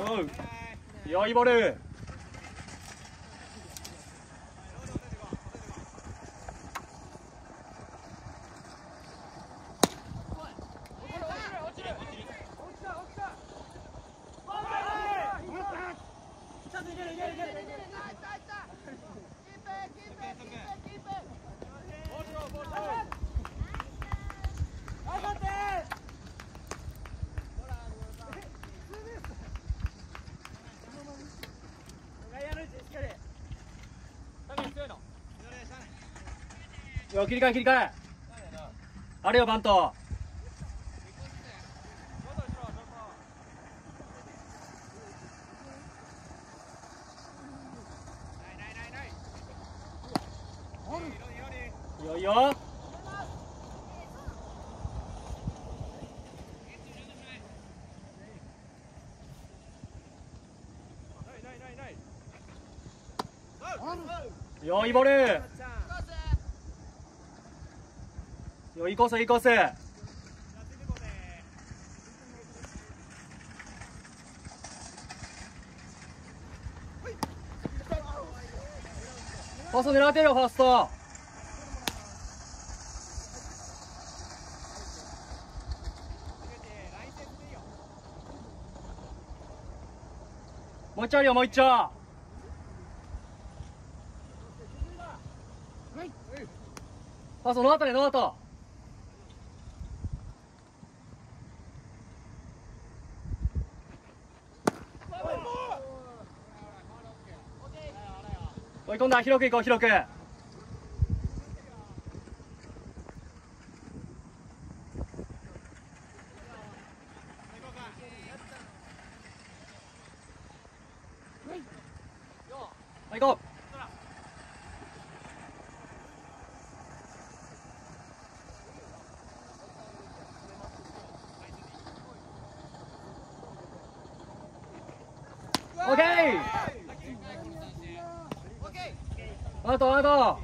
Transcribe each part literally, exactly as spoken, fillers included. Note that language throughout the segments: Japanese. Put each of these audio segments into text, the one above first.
頼む。いやいいボール。よ切り替え切り替え。あれよバント。いいよいいよ。よいいボール。よいいコースいいコース。ファースト狙ってるよファースト。もう一丁あるよもう一丁。ファーストノーアウトねノーアウト。追い込んだ。広く行こう広く。はい行こう。オッケー。アウトアウト。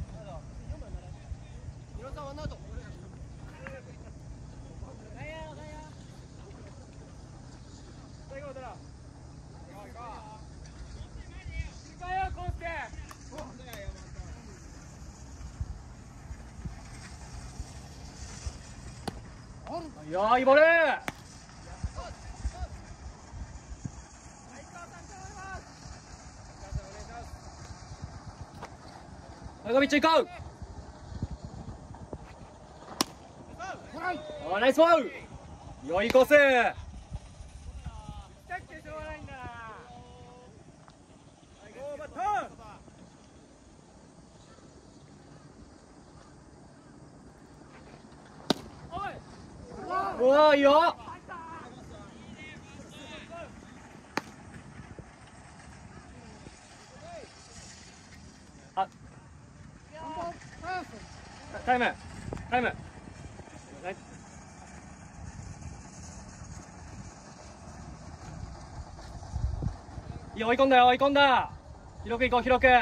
いやいいボール。長道行こう。あナイスボール。よいコース。うわいいよ。あタイムタイム。いいよ追い込んだよ追い込んだ。広く行こう広く。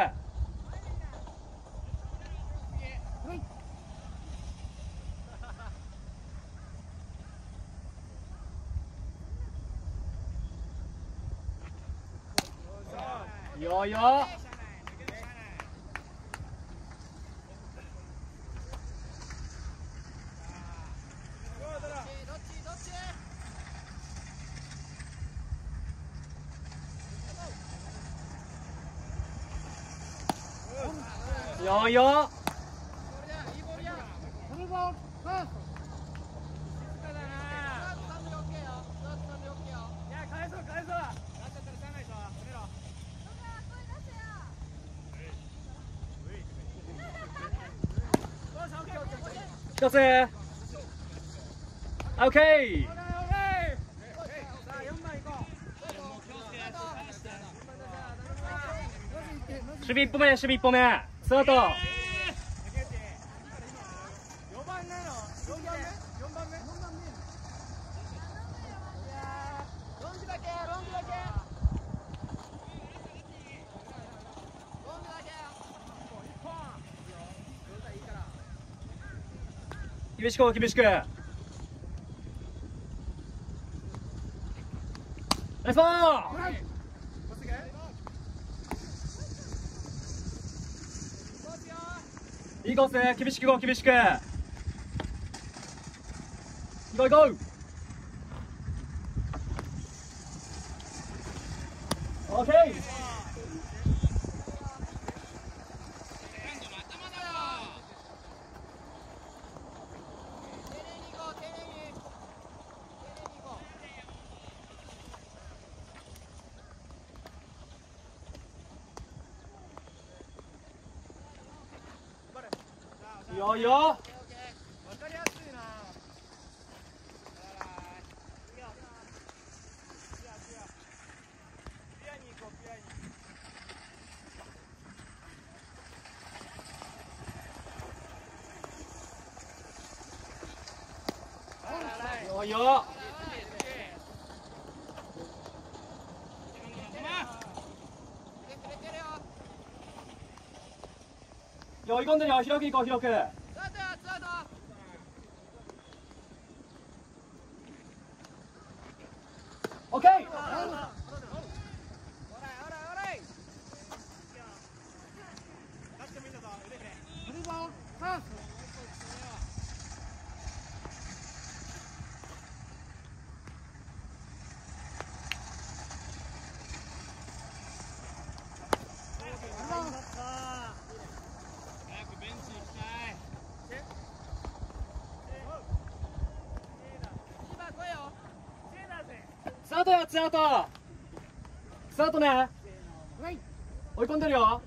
いいよいいよ。いいよいいよ。一つ。オッケー。守備一歩目守備一歩目スタート。厳しく厳しく。ナイナイスボール。いいコース、厳しくいこう、厳しく。いこういこう。オッケー。いいよいいよ。わかりやすいな。いいよいいよ。追い込んでるよ。広く行こう、広く。オッケー。スタートよ、スタート。スタートね。追い込んでるよ。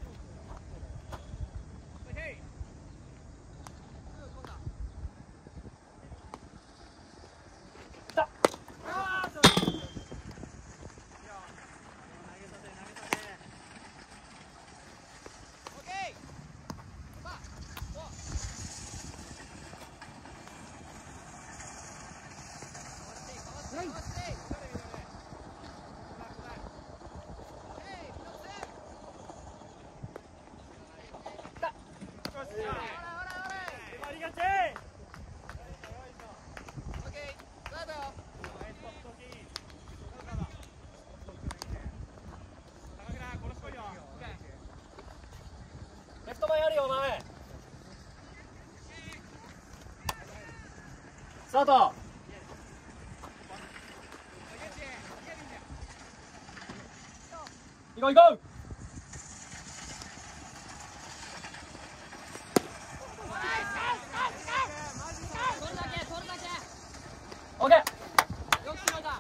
レフト前あるよ、前。スタート。行こう行こう。オッケー。よく決まった。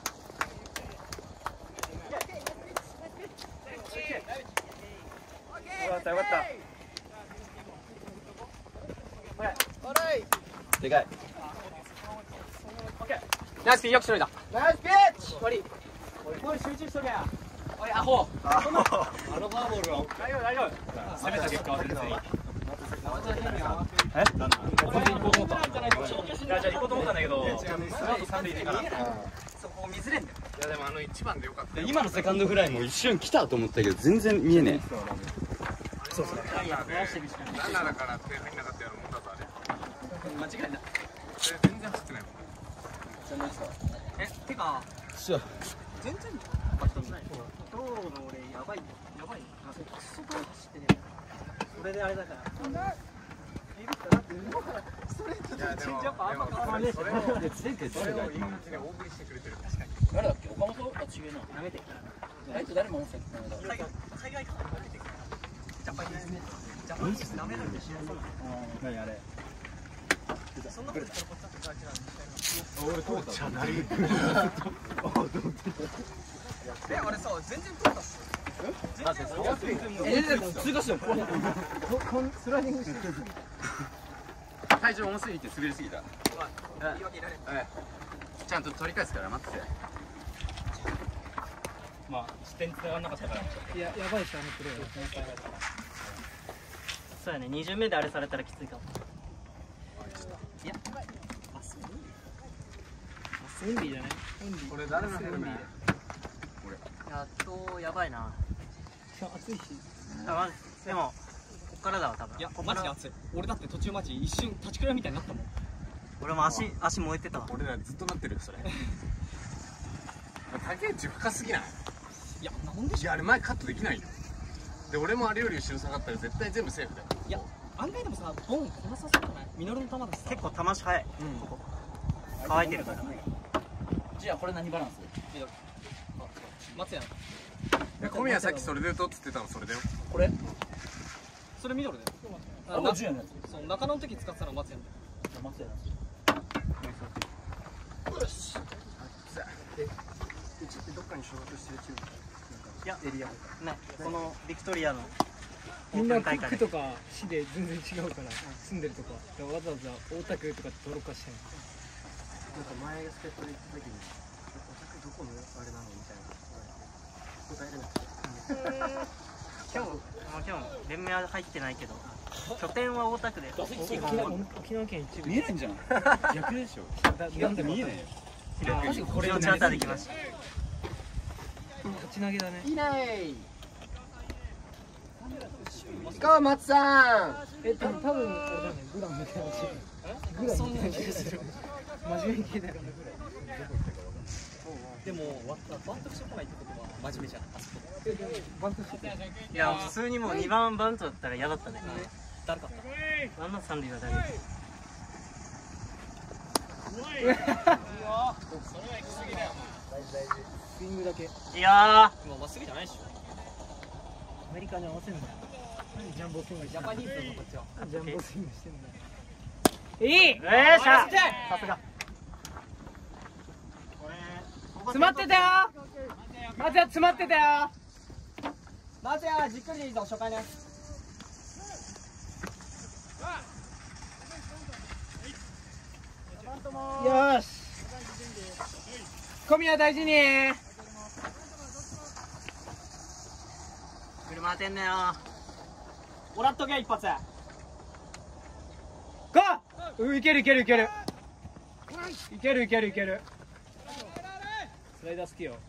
よかったよかった。でかい。オッケー。ナイスピン、よくしのいだ。ナイスピッチ。終わり。おい、集中しとけや。おい、アホ。あのフォアボールは大丈夫大丈夫。攻めた結果は全然いい。え？これで行こうと思った。じゃあ行こうと思ったんだけど、三塁でいいかな。そこ見ずれんだよ。いやでもあの一番でよかった。 今のセカンドフライも一瞬来たと思ったけど全然見えねえ。 そうそう。ランナーでランナーだから手入んなかったようなもんだぞあれ。間違いない。全然走ってないもん。え、てか。 そう。 全然。道路の俺やばいやばい。あ、それクソ道路走ってね。それであれだから。ビビっただって動かない。ストレートでチェンジアップあんま変わらねえ。それを前回誰が今のうちに大振りしてくれてる。確かに。誰だっけ？岡本？あ、違えな。やめて。あいつ誰も思ってたっけ？海外海外から出てくる。ジャパニーズね。ジャパニーズダメなんでしょ。何あれ。そんなことしたらこっちだって感じなんで。俺通ったじゃない。え、あれさ、全然通ったっす。え？全然通過しよう。スライディングしてる。体重重すぎて滑りすぎた。ちゃんと取り返すから待って。まあ失点つながんなかったから。いや、やばいしあのプレーは。そうやね、に巡目であれされたらきついかも。いや、あ、スウンビーじゃない？これ誰のヘルメット？やっとやばいな。暑いし。でもこっからだわ多分。いやマジで暑い。俺だって途中マジ一瞬立ちくらみたいになったもん。俺も足足燃えてたわ。俺らずっとなってるそれ。 竹内深すぎない？ いやなんでいやあれ前カットできないよ。で俺もあれより後ろ下がったら絶対全部セーフだよ。 いや案外でもさボン来なさそうじゃない？ミノルの球だしさ結構球足早い。ここ乾いてるから。 じゃあこれ何バランス？ 松屋いや小宮さっきそれで打とうっつってたのそれだよ。 これそれミドルだよ。 あ、もうじゅうやのやつ。 そう中野の時使ってたの松屋の松屋のやよし。え、うちってどっかに所属してるチーム？ いやエリアない。このビクトリアのみんなオープン大会で区とか市で全然違うから住んでるとこだからわざわざ大田区とか登録化してなんか前スケートで行った時にお宅どこのあれなのみたいな答えれなくて。 今日も今日連盟は入ってないけど拠点は大田区で基ない本は沖縄県一部見えないんじゃん。逆でしょ。 だなんで見えないよ。 確かこれをチャーターできました。 立ち投げだねいないゴー松さん。 え多分多分あれだねグランみたいなグランみたいな気がする真面目系だよねでもバントしてこないってことは真面目じゃんあそこえでもバントしてたよいや普通にもうにばんバントだったら嫌だったね。 誰かったあんな三塁は誰？ スイングだけいやもうまっすぐじゃないでしょアメリカに合わせんだよ何ジャンボスイングしてんだジャパニーズのこっちはジャンボスイングしてんだよいいー、えーしゃ。 さすが詰まってたよ松屋詰まってたよ松屋じっくりでいいぞ初回ねよーし小宮大事に車当てんなよ。 もらっとけ一発ゴーういけるいけるいけるいけるいけるいけるスライダー好きよ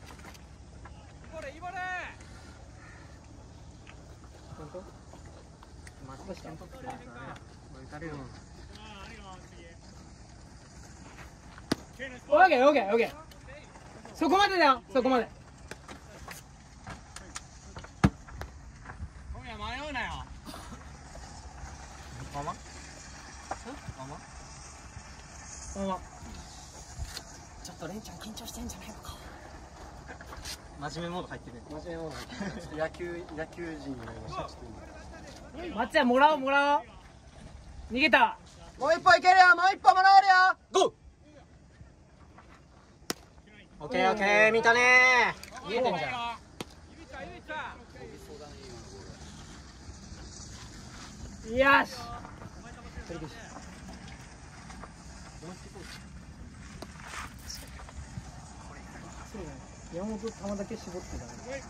本当マジで点取ってくれるからね。打たれる。 オーケーオーケーオーケーそこまでだよそこまで小宮迷うなよママ？ママ？ そのままちょっとレンちゃん緊張してんじゃないのか真面目モード入ってる。 真面目も野球野球人になりました。ちょっと今松屋もらおうもらおう逃げたもう一歩いけるよ。もう一歩もらえるよ。 ゴーオッケーオッケー見たねー見えてんじゃんよしそうね山本球だけ絞ってたね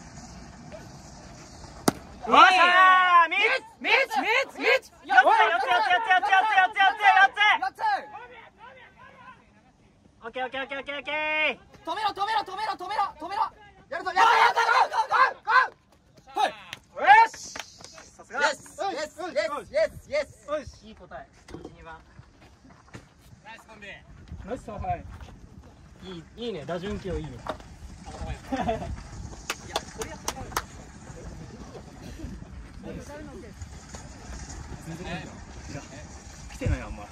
おっしゃー、ミッツミッツミッツミッツよっつよっつよっつよっつよっつよっつよっつよっつオッケーオッケーオッケーオッケーオッケー。 止めろ止めろ止めろ止めろ止めろやるぞやるぞやるぞゴーゴーゴーゴー。 はいよし。さすが。 イエスイエスイエスイエスイエス。 いい答え。にばん。 ナイスはいいいいいね打順系いいね来てないあんま。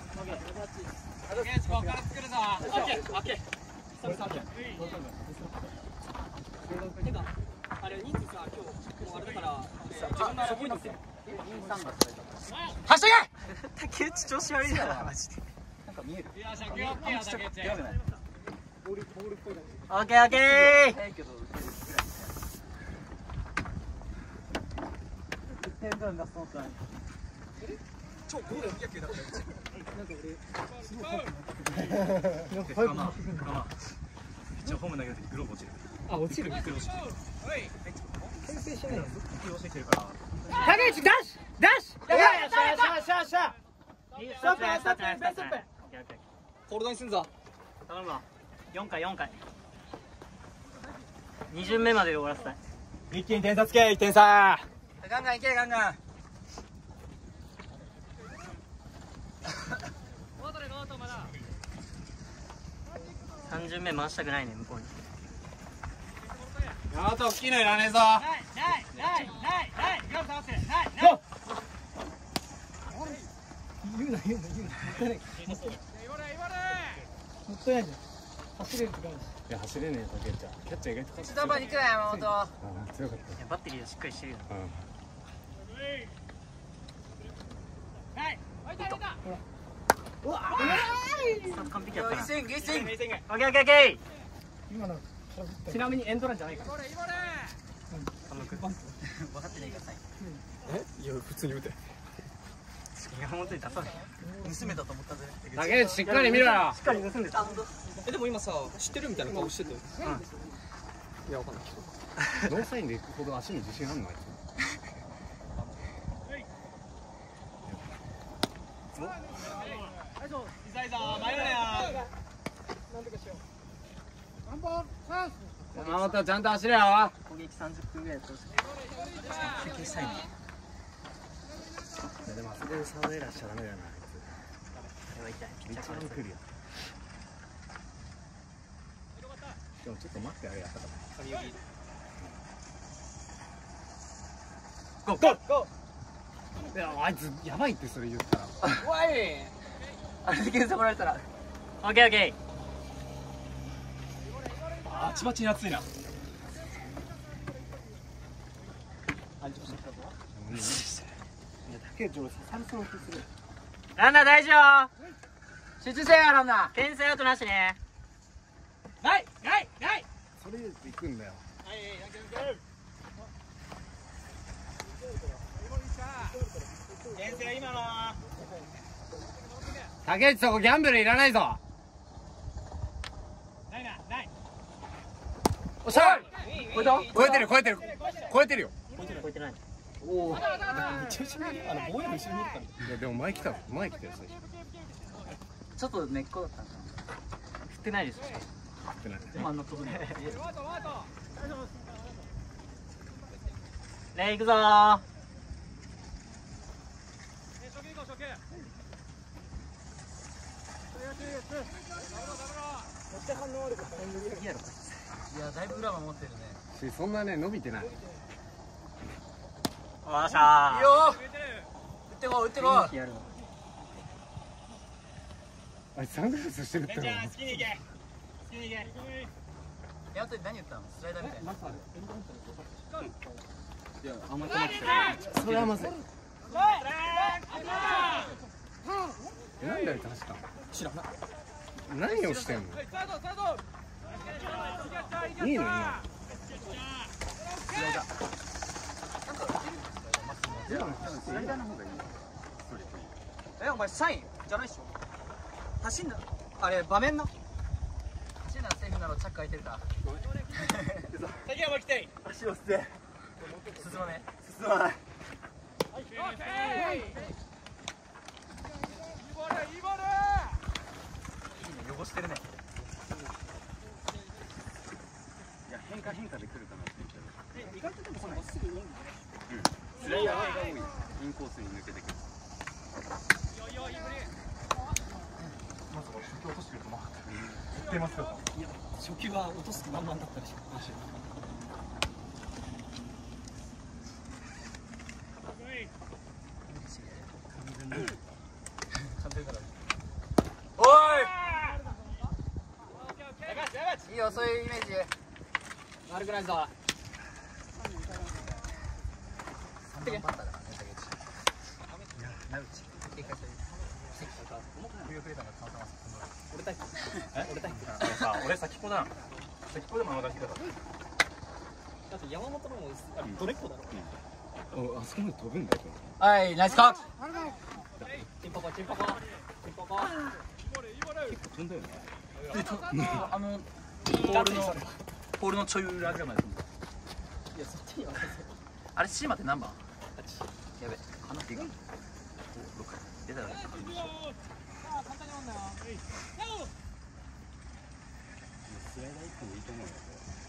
てかあれ人数さ今日もうあれだから自分のあれ覚えてて走れ。 竹内調子悪いなマジで。 なんか見える。 オッケーオッケー。 早いけど打てるぐらい。一点分出そうか。 超ゴール野球だったよ。 なんか早くなってくる一応ホーム投げるときグローブ落ちる。 あ落ちるグローブ落ちる。 牽制しないよ気を教えてるから。 竹内ダッシュダッシュよっしゃよっしゃよっしゃよっしゃストップストップストップストップ。 ホールドにすんぞ頼むわ。よんかいよんかい。に巡目までで終わらせたい。 一気に点差つけいってん差ガンガンいけガンガン。 さん巡目回したくないね向こうに。 山本大きいのいらねえぞ。 言うな言うな言うな。もったいない。もったいないじゃん。走れるって感じ。 いや走れねえよ竹ちゃん。キャッチャー意外と勝つ。 一番にくらい山本。 あ強かっいやバッテリーがしっかりしてるよ。 た。うん。 スタート完璧やったな。 ゲーセンゲーセン。 オッケーオッケーオッケ今のちなみにエンドランじゃないから。 ー。分かってないからさ。 えいや普通に打て。 山本に出さない。 盗めたと思ったぜ。 竹内しっかり見ろよ。 しっかり盗んでた。 えでも今さ知ってるみたいな顔してたよ。いやわかんない。 ノーサインで行くほど足に自信あんのあいつ。 山本ちゃんと走れよ。 攻撃さんじゅっぷんぐらいやってほしい。設計したいね。 いやでもあそこでサードエラーしちゃダメだよなあいあれは痛い。 つ。一番来るよ。でもちょっと待ってあれやったかゴーゴーゴー。 いやあいつやばいってそれ言ったら。 おい。 あれで検査もらえたら。 オッケーオッケバチバチに熱いな。 竹内俺刺されそうな気する。 ー。ランナー大丈夫。 集中せよランナ牽制アウトなしね。 ないないない。 それで行くんだよ。 先生今の。 竹内そこギャンブルいらないぞ。 ないなない。 おっしゃ超えてる超えてる超えてるよ。 超えてない。 おお。いめちゃめちゃ見える。あの棒より後ろにいるから。 やでも前来た前来たよ最初。 ちょっと根っこだったんか振ってないです。 ってない。 な。あの飛ぶね。 レイ行くぞー。 いやだいぶ裏守ってるね。 しそんなね伸びてない。 おーしゃー。 いいよ。打ってこい打ってこい。 やるの。 あいつサングラスしてるっての。 好きに行け。好きに行け。 やっと何言ったの？スライダーみたいな。 いや甘くなってた。 それはまずい。えなんであいつ走ったの？ 知らない。 何をしてんの？いいの今。 スライダーの方がいい。えお前サインじゃないっしょ。走んな。あれ場面な。走んならセーフなのチャック開いてるから。 竹山来て。 足を捨て。進まね。 進まない。 汚してるね。 いや変化変化で来るかなって言ったら。 意外とでもそのまっすぐいいんだよ。 スライダーが多い。インコースに抜けてくる。 まさか初球落としてると思って言ってますよ。 いや初球は落とす気満々だったでしょ。 おい。いいよそういうイメージ。 悪くないぞ。 三番バッターだからね竹内。名内。警戒してる。冬増えたのたまたま。 俺タイプ。俺タイプ。 さ俺先っぽだ。先っぽでも出してたから。 だって山本のもあれどれっこだろ。 おあそこまで飛ぶんだよ。 はいナイスカット。 チンポコチンポコチンポコ。 結構飛んだよね。 あのポールのポールのちょい裏ぐらいまで飛んだ。 いやそっちには。 あれシーマって何番？やべ離っていいかな。おろく出たら。 スライダー一本いいと思うよ。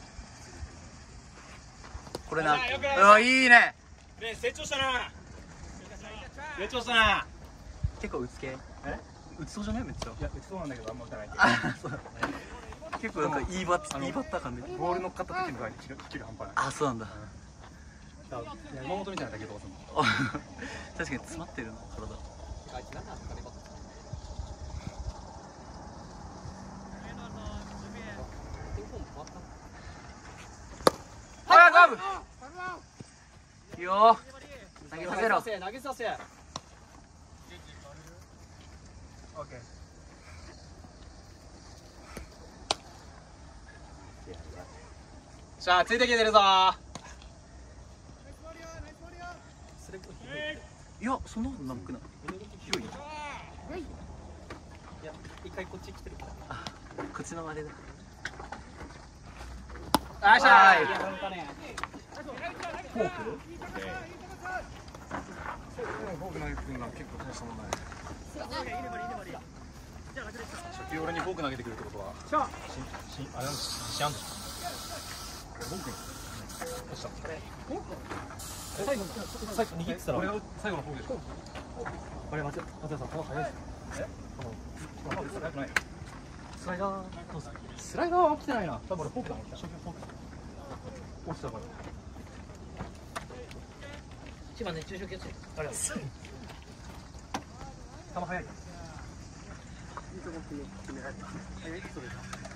これな。うわいいね。 ね成長したな。成長したな。 結構打つ系。え？打ちそうじゃないめっちゃ。 いや打ちそうなんだけどあんま打たないけど。 あそう。 結構なんかいいバッいいバッター感で。 ボール乗っかった時の飛距離半端ない。 あ、そうなんだ。 山本みたいな打球とかするの。 確かに詰まってるな体。はい、ガム。いいよ。投げさせろ。 投げさせ。 オッケー。 さあついてきてるぞー。 いや、そんなことなくない。広い。 いや一回こっち来てるから。 あ、こっちのあれだ。 よっしゃーい。 いやなんかね。 フォーク？フォーク投げてくるのは結構大したもんない。初球俺にフォーク投げてくるってことは、ししあれなんです自信あんの？フォーク？どうした？最後最後握ってたら。これが最後のフォークでしょ。あれ松松田さん球速いです。え？球速くない。スライダーどうする？スライダーは起きてないな。多分俺フォークだもん。初球フォーク。落ちたから。 一番熱中症気をつけて。あれ。 球速い。いいとこ決め決められた。速いそれだ。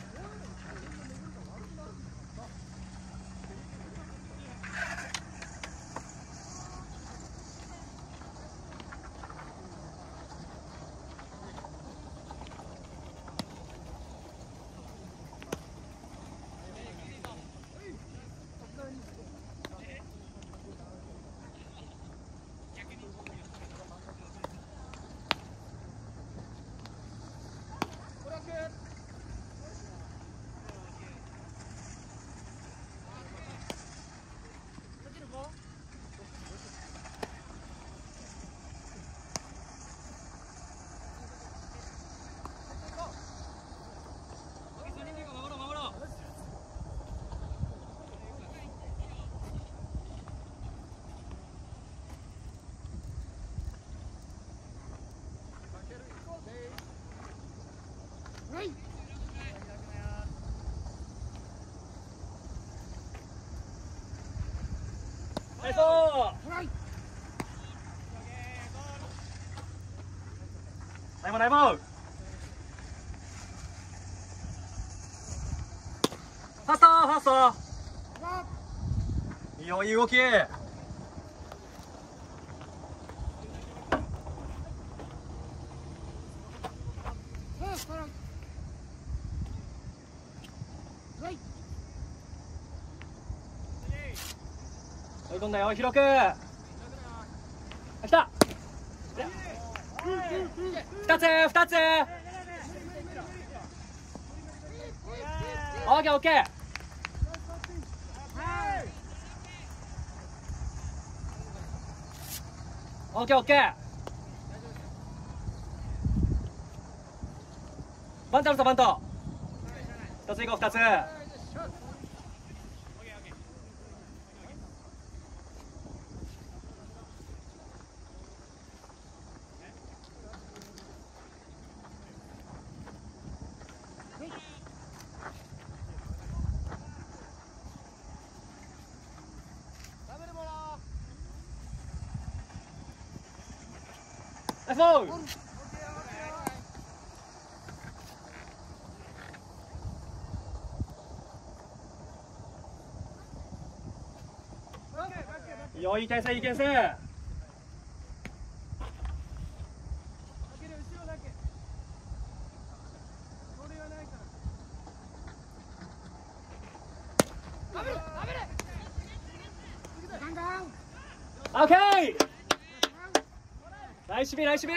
ナイスー。 ナイモナイモ。 ファーストファースト。 いいよいい動き。 追い込んだよ広く。あ、来た。二つ二つ。オッケーオッケー。オッケーオッケー。バントあるぞバント。二ついこう二つ。ナイスボール。いいよいい体勢いい牽制。オッケー。ナイスビーナイスビー。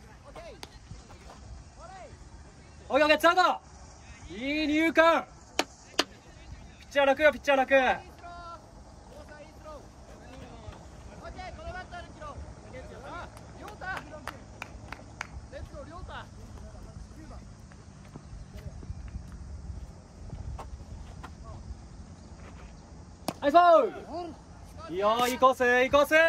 オッケーオッケーツーアウト。いい二遊間。ピッチャー楽よピッチャー楽。ナイスボール。いいよいいコースいいコース。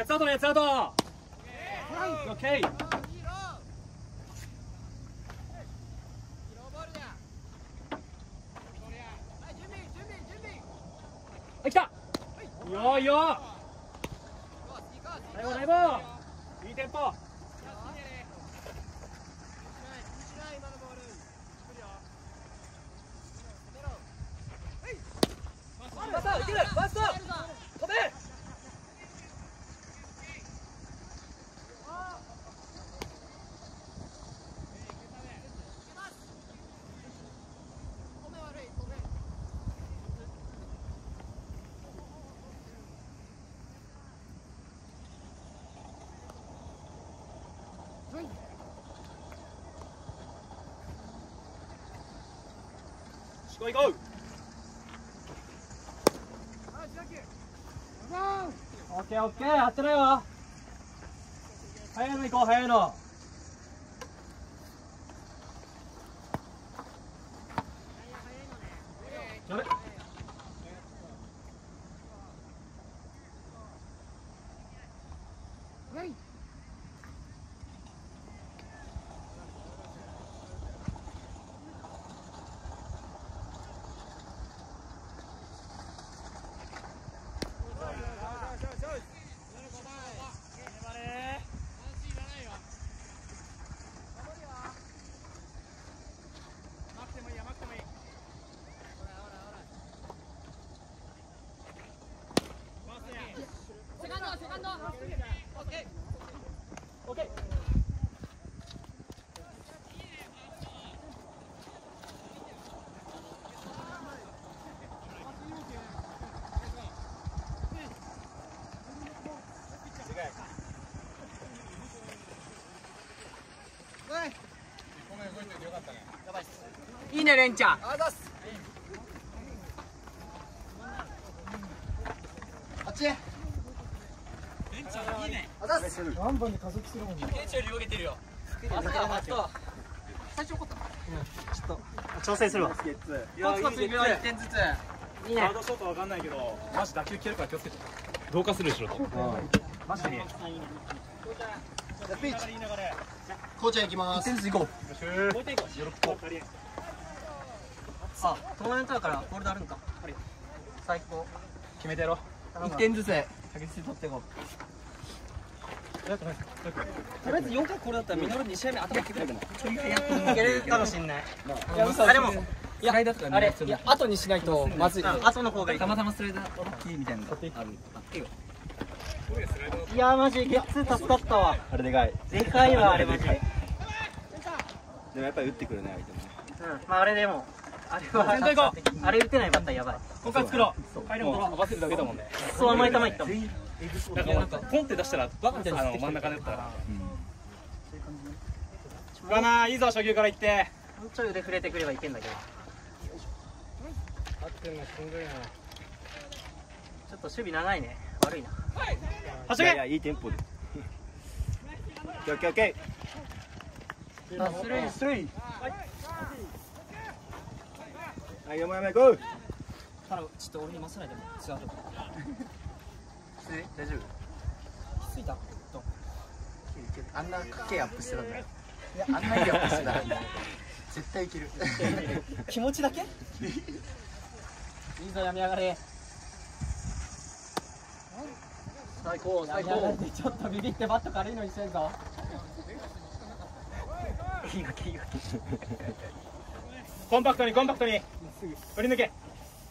やつアウトね、やつアウト。オッケー。はい、来た。いいよいいよ。ナイボナイボ。いいテンポ。 パスいけるパス飛べ。 行こう行こう。 オッケーオッケー、やってないわ。早いの行こう、早いの。やべ。 いいねレンちゃん。 あざっす。あっち。レンちゃんいいね。あざっす。 何番で加速するもんね。 レンちゃんより泳げてるよ。あったあった最初怒った。 ちょっと調整するわ。 コツコツいくよ、いってんずつ。 いいねハー。ドショットわかんないけど、マジ打球蹴るから気をつけて。同化するでしょ。マジでね。 ピーチ。こうちゃん行きます。いってんずつ行こう。 あ、トーナメントだからホールドあるんか。最高。 決めてやろう。 いってんずつ確実に取っていこう。とりあえずよんかいこれだったらミノルに試合目頭いける。 いけるかもしんない。 いや嘘。 あでもいやあれいや後にしないとまずい。 後の方がいい。 たまたまスライダー大きいみたいなのがある。いいよ。 いやマジゲッツー助かったわ。 あれでかい。 でかいわあれマジ。うん、 でもやっぱり打ってくるね、相手もね。 まああれでもあれは先頭行こあれ打てないバッターやばい。 ここから作ろう。帰りも合わせるだけだもんね。 そう甘い球いったもん。 だからなんかポンって出したらバカみたいな真ん中で打ったら。うわな、いいぞ初球から行って。 もうちょい腕触れてくればいけんだけど。ちょっと守備長いね。悪いな。 走れ。 いやいや、いいテンポで。オッケーオッケー。 あスリースリー。 はい、山山行こう。 ただちょっと俺に回さないでも違うとこ。 大丈夫。 ついた。 あんなかけアップしてたんだよ。いやあんなにアップしてたら絶対いける。 気持ちだけ？いいぞやめやがれ。 最高最高。 ちょっとビビってバット軽いのにしてんぞ。 いいわけいいわけ。 コンパクトにコンパクトに振り抜け。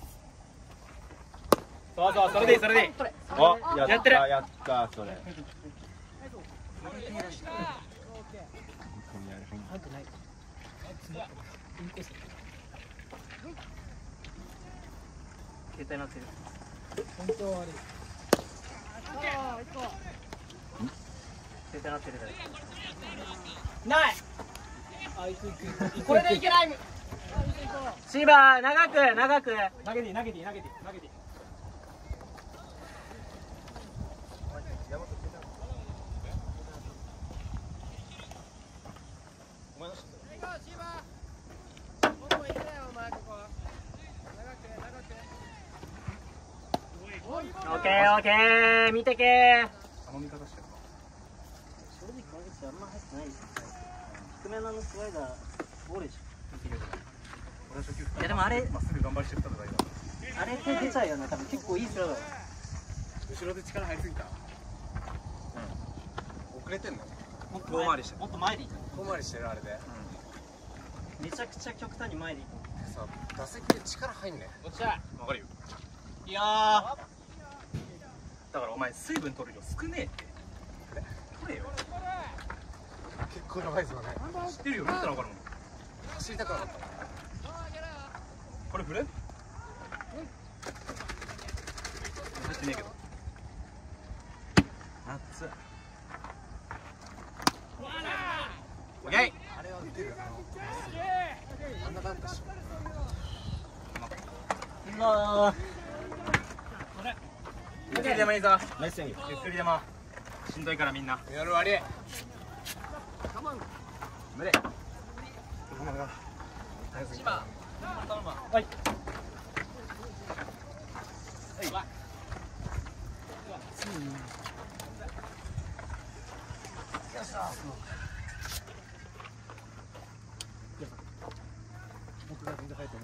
そうそう、それでいいそれでいい。 あ、ややってる。 やったそれ。 携帯なってる。 本当悪い。 携帯なってるだよ。 ない。あいつ行く。これでいけない。 シーバー長く長く。 投げていい投げていい投げていい投げていい。 オッケーオッケー見てけー。 の見方してるか。 正直川口あんま入ってないですよ。低めのあのスライダーボールでしょ。 俺は初球いやでもあれまっすぐ頑張りしてるから大丈夫。 あれ手出ちゃうよね。多分結構いいスライダー。 後ろで力入りすぎた。遅れてんの。 もっと遠回りしてるもっと前でいい。 遠回りしてるあれで。 めちゃくちゃ極端に前でいい。 さ、打席で力入んね。 おっしゃ。わかるよ。 いやー。 だからお前水分取る量少ねえって。取れよ。 結構長いですよね。 知ってるよ。見たらわかるもん。 走りたくなかった。 これ振る？入ってねえけど。熱っ。オッケー。 あれは打てる。あんな感じでしょ。 うわー。 ゆっくりでもいいぞ。 ナイスセンゆっくりでも。しんどいからみんな。 やる割り。 無理。 はい。 僕が全然入ってない。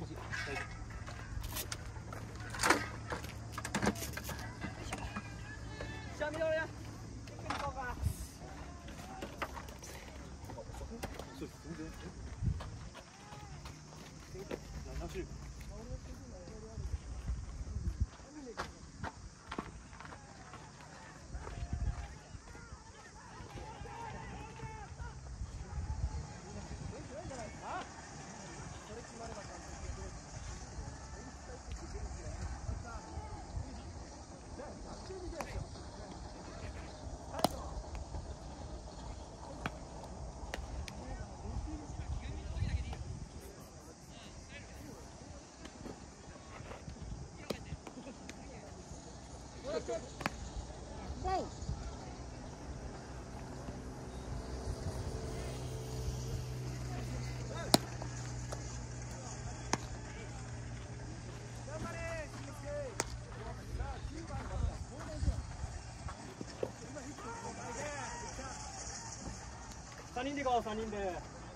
さんにんで行こう、さんにんで。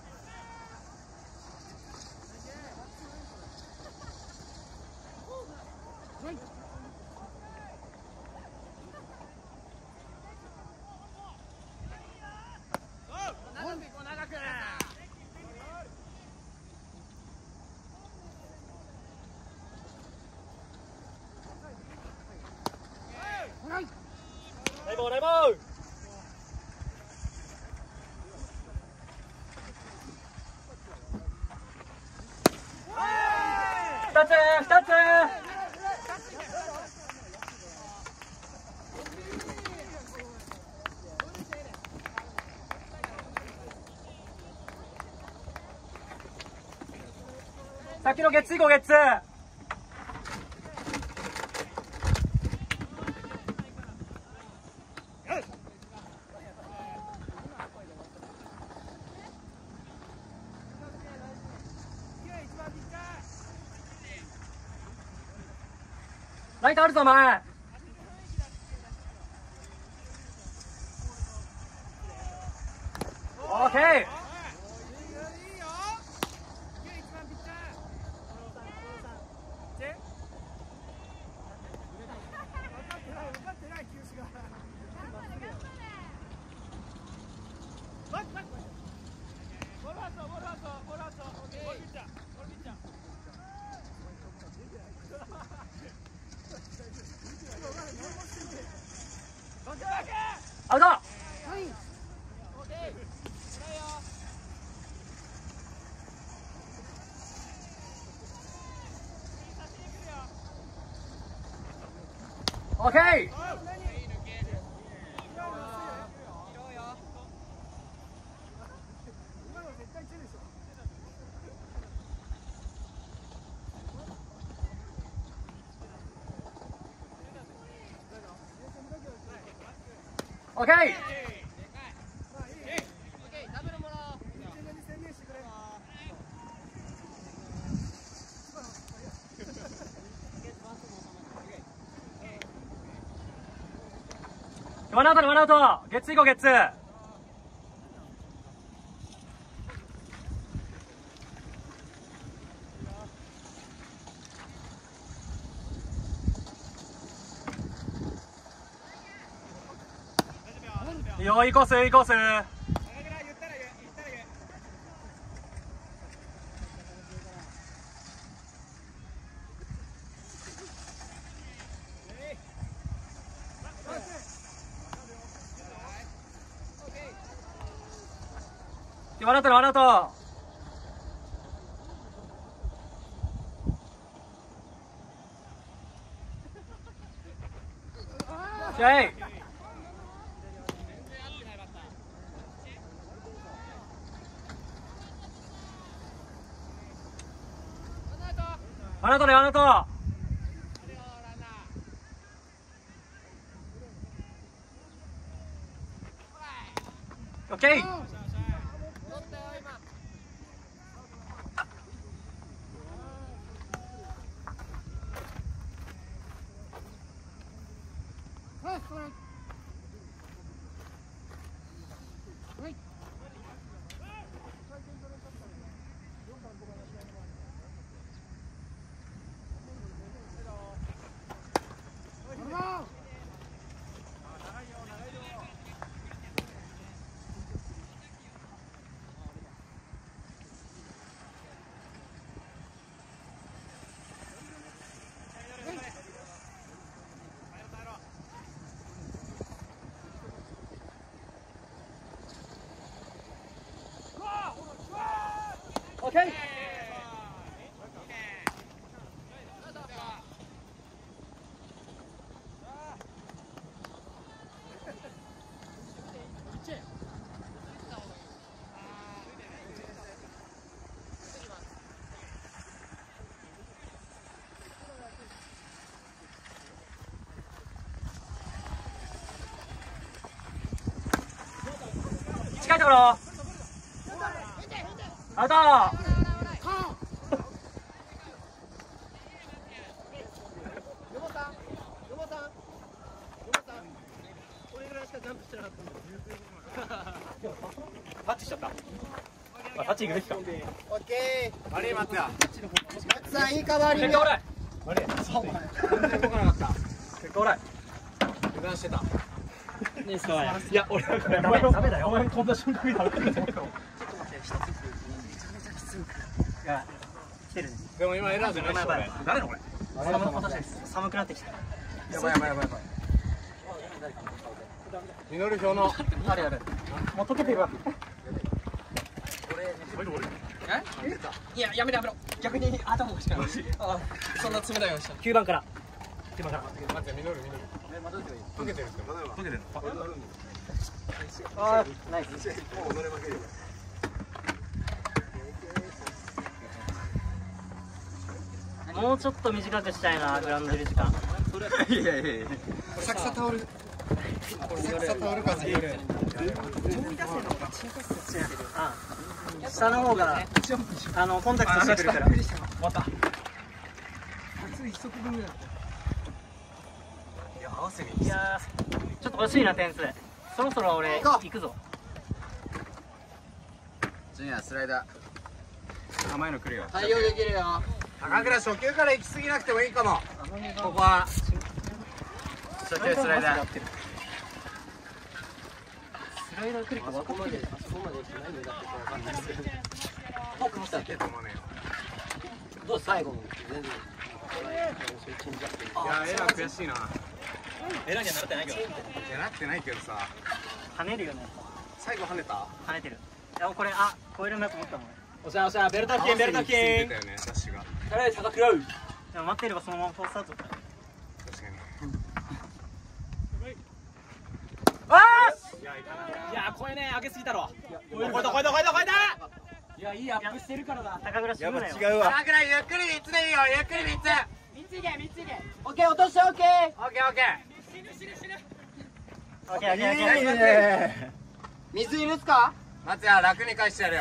ライボーライボー。二つ二つ。さっきのゲッツー行こう、ゲッツー。ライトあるぞ、前。オーケー。アウト。オーケー。オッケー。 ワンアウトでワンアウト。ゲッツー行こう、ゲッツー。いいよ、いいコース、いいコース。ワンアウト、ワンアウト。試合。ワンアウトでワンアウト。オッケー。オッケー。近いところ。アウト。タッチしちゃった。あ、タッチ行くべきか。 オッケー。あれ松也。松さんいいカバーリング。 結果オーライ。 あれ。そう。全然動かなかった。 結果オーライ。 油断してた。 いや、俺はこれダメダメだよ。お前こんな瞬間に歩くんだよ。 いや、来てるね。 でも今エラーじゃないでしょ。 誰のこれ。 寒寒くなってきた。 やばいやばいやばいやばい。ミノル表の。 あれあれ。もう溶けてるわ。 いや、やめろやめろ。逆に頭欲しくない。あ、そんな冷たいようにした。 きゅうばんから。きゅうばんから。 待ってミノルミノル。溶けてるってまだ溶けてるの。 あー、ナイス。 もう乗れ負けるよ。 もうちょっと短くしたいな、グラウンド出る時間。 いやいやいや。サクサタオル。サクサタオル風入れる。 あ、下の方があのコンタクトしてくるから。 終わった。 暑い一足分ぐらい。 いや合わせに。 いやー、ちょっと惜しいな点数。そろそろ俺行くぞ。 ジュニアスライダー。甘いの来るよ。 対応できるよ。 高倉初球から行き過ぎなくてもいいかも。ここは初球スライダー。 スライダー来るか分かんないけど。 僕もしたっけ。 と思うね。 どう最後の全然。 いやエラー悔しいな。 エラーにはなってないけど。 いやなってないけどさ。 跳ねるよね。 最後跳ねた。 跳ねてる。いやこれあ超えるなと思ったもん。 おしゃおしゃベルタッキンベルタッキン。 合わせに行き過ぎてたよねダッシュが。 誰高倉。 でも待ってればそのままフォースアウトだ。 確かに。 ああ。いや怖いね上げすぎたろ。超えた超えた超えた超えた。いやいいアップしてるからだ。 高倉死ぬなよ。 違うわ。高倉ゆっくりみっつでいいよゆっくりみっつ。 三ついけ三ついけ。オッケー落としてオッケー。 オッケーオッケオッケーオッケーオッケー。 ー。いいね。 水いるっすか。 松也楽に返してやるよ。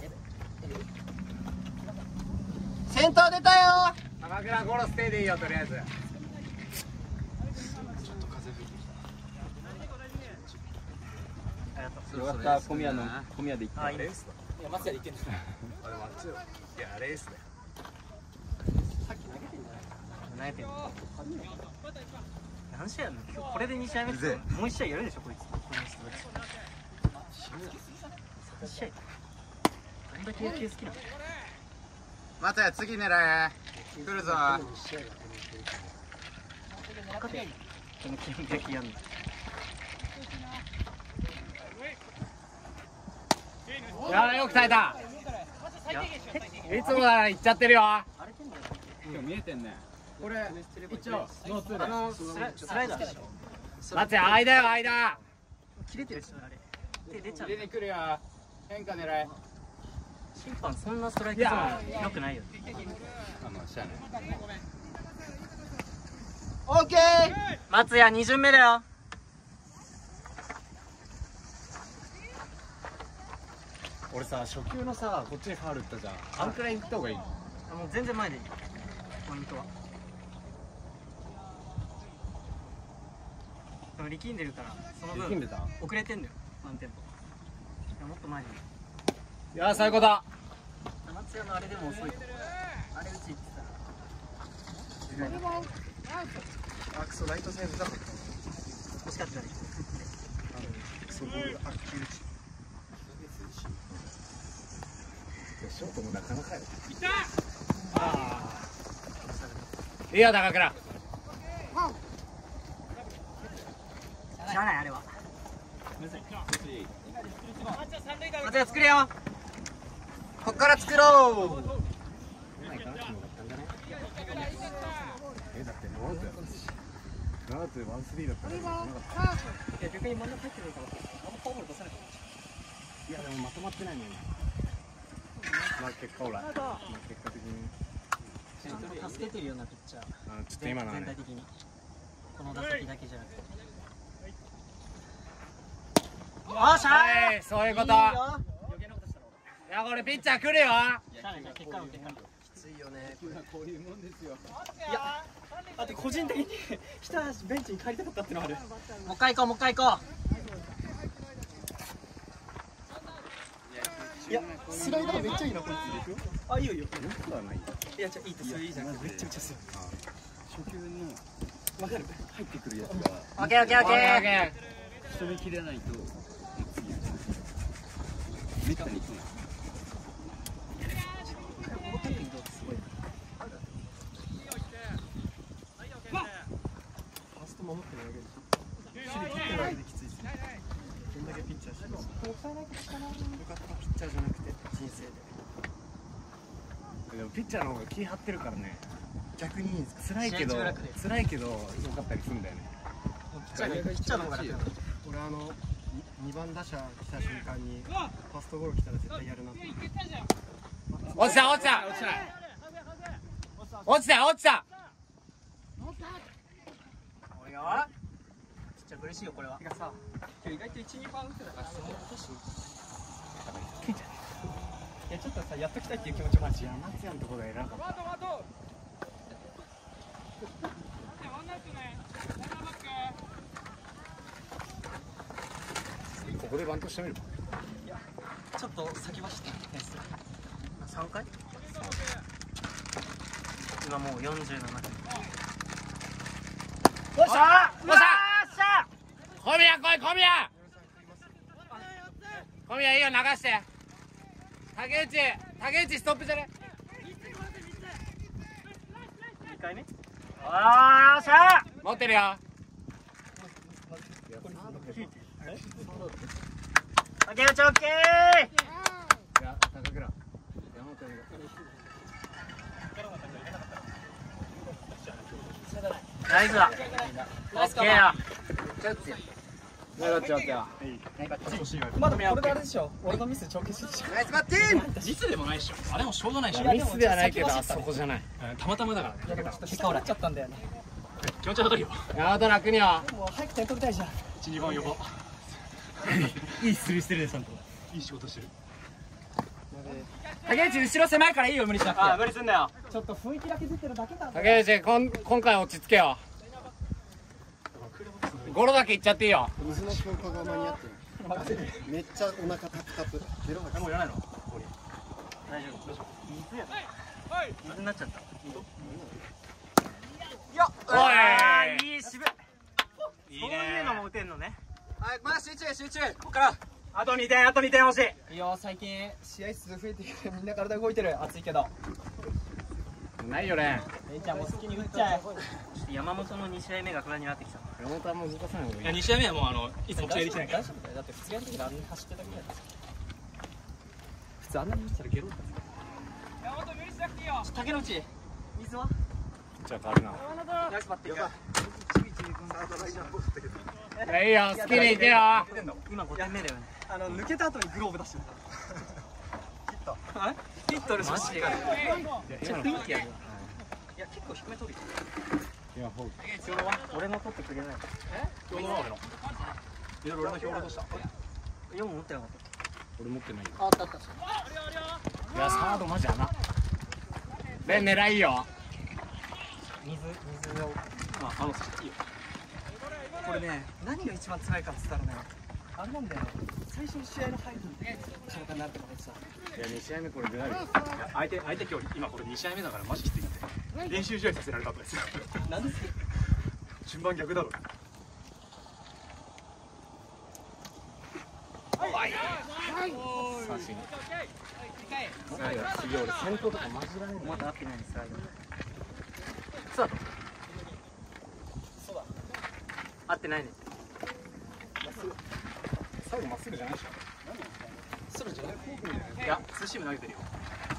先頭出たよ。 高倉ゴロステイでいいよとりあえず。 ろそろかった、小宮の小宮で行った。 あいいレースだ。 いや、松屋で行ってんの。 あれもあっちよ。いやレースだよ。 投げてる何試合やるの今日これでに試合目ってもういち試合やるでしょこいつこの人たちさん試合どんだけ野球好きなの松屋次狙え来るぞ。 分かってんのこの金額やんのいやーよく耐えた。 いやいつもなら行っちゃってるよ。 荒れてんだよ今日見えてんね。これ一応ノーツーで。 あのスラスライダーでしょ松屋間よ間。 切れてるしあれ手出ちゃう出てくるよ。変化狙い。 審判そんなストライクゾーン広くないよあまあしゃあない。 オッケー。 松屋に巡目だよ俺さ初球のさこっちにファウル打ったじゃん。あんくらい打った方がいいの？ あもう全然前でいいポイントはでも力んでるからその分力んでた？ 遅れてんだよワンテンポいやもっと前にいやそういうこと。 松屋のあれでも遅いあれ打ち行ってたらあクソライト線だ。 惜しかったねクソボールがあっきり打ち。 ショートもなかなかよ。いいよ高倉。 しゃあないあれは松屋作れよこっから作ろうえだってノーツやろし。ノーツワンスリーだったら。 いや逆に真ん中入ってるからあんまフォアボール出さないかいやでもまとまってないね。まあ結果ほら。まあ結果的に。 ら助けてるようなピッチャーあのちょっと今のはね。 全体的にこの打席だけじゃなくてよっしゃはいそういうこと。い余計なことしたらやこれピッチャー来るよ。 しゃあないじゃあ結果論結果論きついよね。 こういうもんですよ。 いやあと個人的に一足ベンチに帰りたかったってのある。 もう一回行こうもう一回行こいやスライダーめっちゃいいなこいつ。でいくよ。あいいよいいよ。 よくはない。 いやじゃあいいってそれいいじゃん。めっちゃ打ちやすい。 初球のわかる。 入ってくるやつがうオッケーオッケーオッケー仕留めきれないとめったに来ない。 ファースト守ってないわけでしょ。守備取ってないわけできついですね。どんだけピッチャーしてる。よかったピッチャーじゃなくて人生で。 でもピッチャーの方が気張ってるからね。 逆にいいんですか。 辛いけど試合中楽で辛いけど良かったりするんだよね。 ピッチャーがピッチャーの方が楽なの俺あのにばん打者来た瞬間にファーストゴロ来たら絶対やるなって。 落ちた落ちた落ちた落ちた落ちた。 おいよピッチャー嬉しいよこれはてかさ今日意外といち、にばん打ってたからそのいやちょっとさやっときたいっていう気持ちもあるし。 松屋のところが偉かった。ここでバントしてみる。 ちょっと先走って点数。 さんかい今もうよんじゅうなな分おっしゃおっしゃ小宮来い小宮小宮いいよ流して竹内竹内ストップじゃね。 にかいめあーしゃ持ってるよ。 ーオッケーオッケーオッケいや高倉山本ーナイスだオッケーや狙っちゃったよ。 まだこれであれでしょ。俺のミス帳消しでしょ。 ナイスバッティング。 ミスでもないっしょ。あれもしょうがないっしょ。 ミスではないけどあそこじゃない。 たまたまだからね。 結果折らっちゃったんだよね。 気持ちはわかるよ。 山本楽によ。 もう早く点取りたいじゃん。 いち、にばん呼ぼう。 いいスリーしてるねちゃんと。 いい仕事してる。 竹内後ろ狭いからいいよ無理しなくて。 あー無理すんなよちょっと雰囲気だけ出てるだけだ。 竹内こん今回落ち着けよ。ゴロだけいっちゃっていいよ。 水の消化が間に合ってない。 めっちゃお腹タプタプ。ベロもういらないの？ 大丈夫。水や。水になっちゃった。 おい。 いい渋い。そういうのも打てんのね。 はい、まだ集中集中。ここから。 あとにてん、あとにてん欲しい。 いいよ、最近試合数増えてきてみんな体動いてる。暑いけどないよね。 レイちゃんも好きに打っちゃえ。 山本のに試合目が不安になってきた。 山本はもう動かさない方がいい。いやに試合目はもうあのいつも期待できないから。 大丈夫だよ。だって普通の時にあんなに走ってたぐらいだし。普通あんなに走ったらゲロだ。 竹野内水はじゃあ変わるな。 ナイスバッティング。 いいよ、好きにいてよ。 今ごてんめだよね。 あの抜けた後にグローブ出してる。 ヒットのマジで。 今の雰囲気やる。いや結構低め取る。 いや、ほう。 俺の取ってくれない。 今日のは俺の。いろいろ俺の表どうした？ よん持ってなかった。 俺持ってないよ。 あったあった。 いや、サードマジ穴。で、狙いよ。 水水を。 あ、あの、いいよ。 これね、何が一番辛いかっつったらね、あれなんだよね。最初の試合の入りで体になるとかでさ。 いや、に試合目これ出ないよ。いや、相手、相手今日、今これに試合目だからマジきついって。練習試合させられたとですよ。 なんで順番逆だろ。三振。次俺先頭とかマジらねえ。 まだ合ってないんです。 そうだ。 そうだ。合ってないね。 最後まっすぐじゃないでしょ。 それじゃない。 いや、ツーシーム投げてるよ。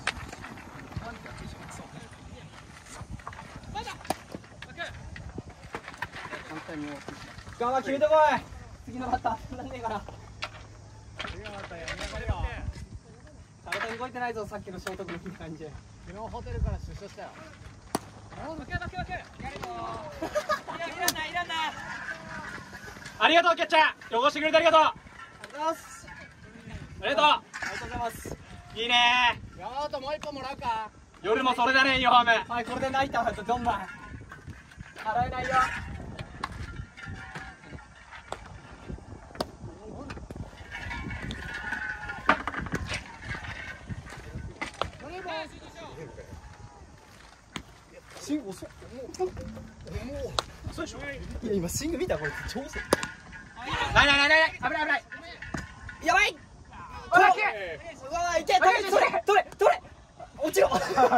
簡単に。 ガンマ決めてこい。次のバッターなんねえから。体動いてないぞ、さっきのショート君みたいな感じで。 昨日ホテルから出所したよ。 ありがとう、キャッチャー。汚してくれてありがとう。 ありがとうございます。 ありがとありがとうございます。 う。いいね山本もう一本もらうか。 夜もそれだね、ユニフォーム。 はい、これで泣いたわとどんまい。払えないよ。スイング遅っ。 そうでしょ。 いや今スイング見たこれ超遅い。 ないないないない。危ない危ない。 やばい。これ。うわいけ。取れ取れ取れ取れ。落ちろ。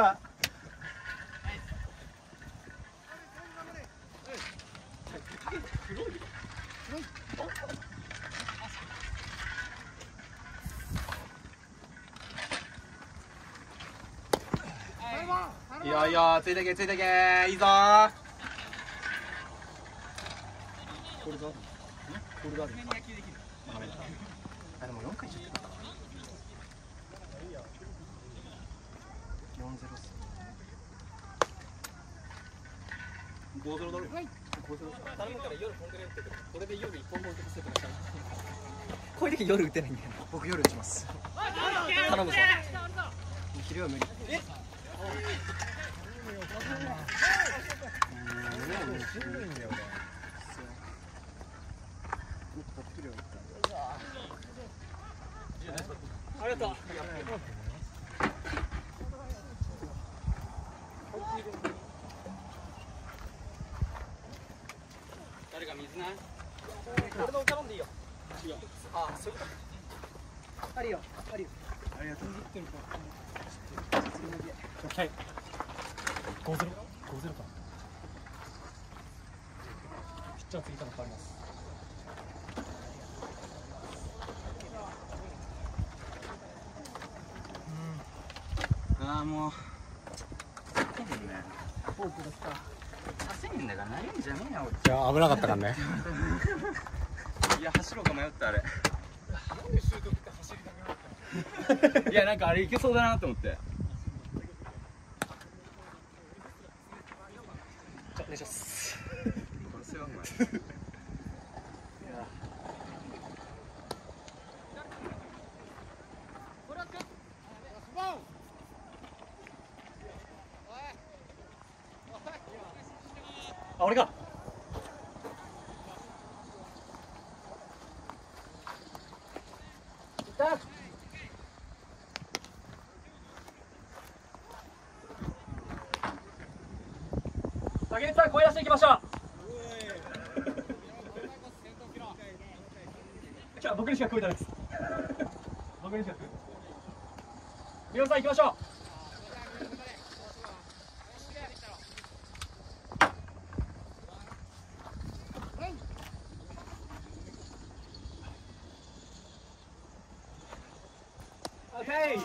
いいよいいよ、ついてけついてけ、いいぞー。 これだ。これだ。 あ、でもよんかいいっちゃってたから。よんゼロっす。ごゼロだろ。ごゼロ。 頼むから夜飛んでるって。これで夜一本本とするから。こういう時夜打てないんだよ。 僕夜打ちます。 頼むぞ。 昼は無理。え？ ありがとう。誰か水ない？俺のお茶飲んでいいよ。違う。あ、そういうこと。あるよ。あるよ。 ありがとう。 はい。ごゼロ。ごゼロか。ピッチャー次から変わります。 ああもう。 フォークですか。 焦んだから投げんじゃねえよ。 いや、危なかったからね。 いや走ろうか迷ったあれ。 いや、なんかあれいけそうだなと思って。 お願いします。 これ世話うまい。 あ、俺か。 竹内さん声出していきましょう。今日僕にしか声出ないです。僕にしか声。みおさん行きましょう。オッケー。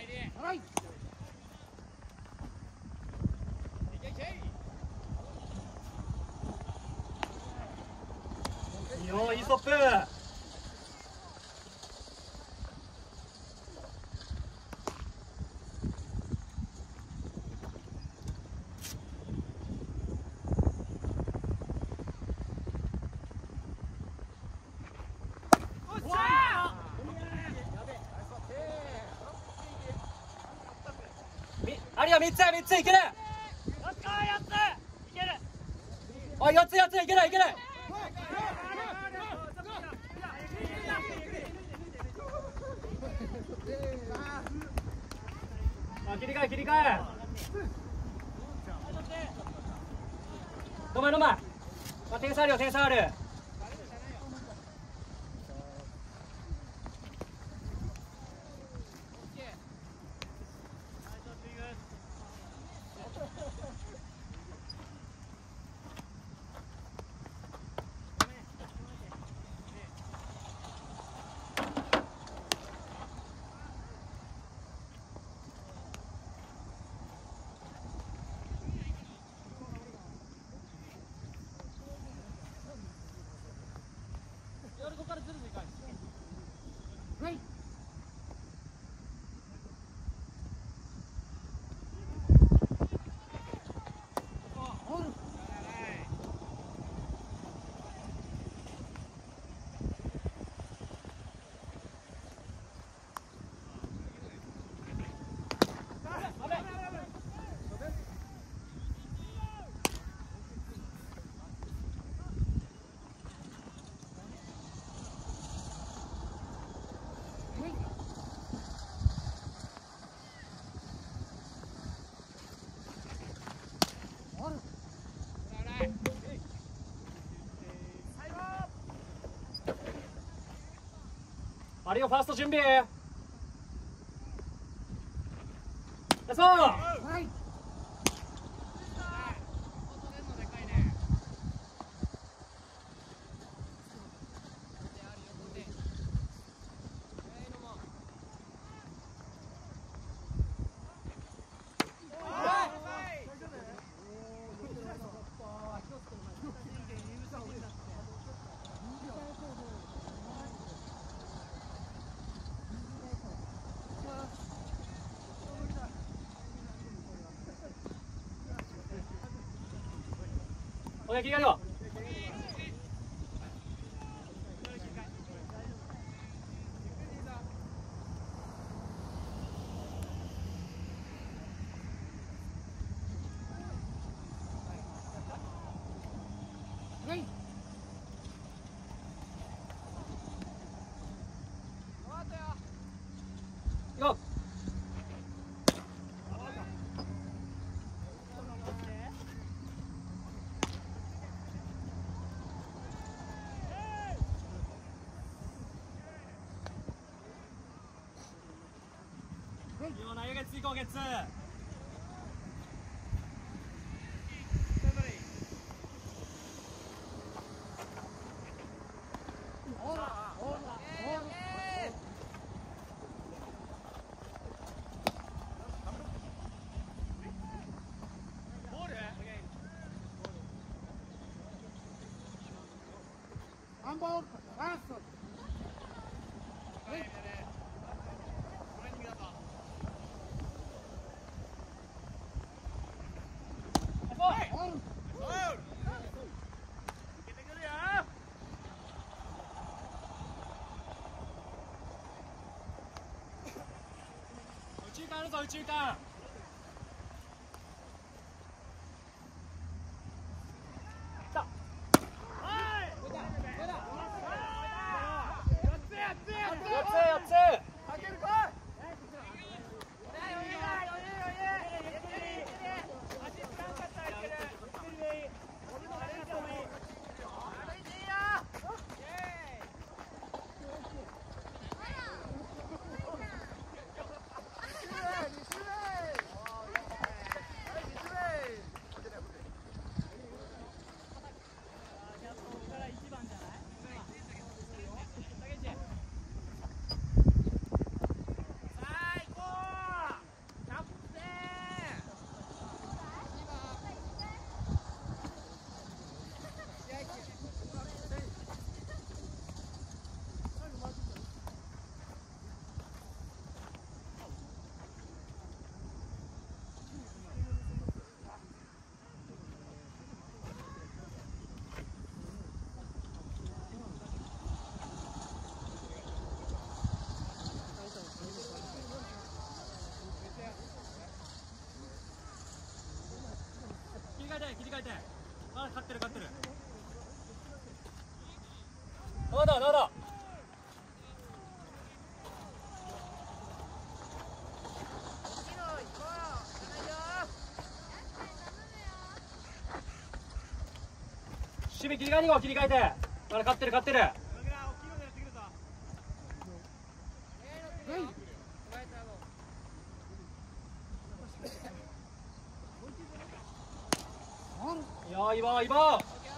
いいよ、いいストップ。ありよ、三つ、三ついける。おい、四つ、四ついける、いける。あ、切り替え、切り替え。飲め、飲め。あ、点差あるよ、点差ある。あれよ、ファースト準備。そう。はい。おい、切り替えろ。よっ。投げ月行こう、月。 ワンボール、ラスト。 右中間あるぞ、右中間。 て切り替えてまだ勝ってる勝ってるまだまだ守備切り替えに行こう切り替えてまだ勝ってる勝ってるいやいいわいいわ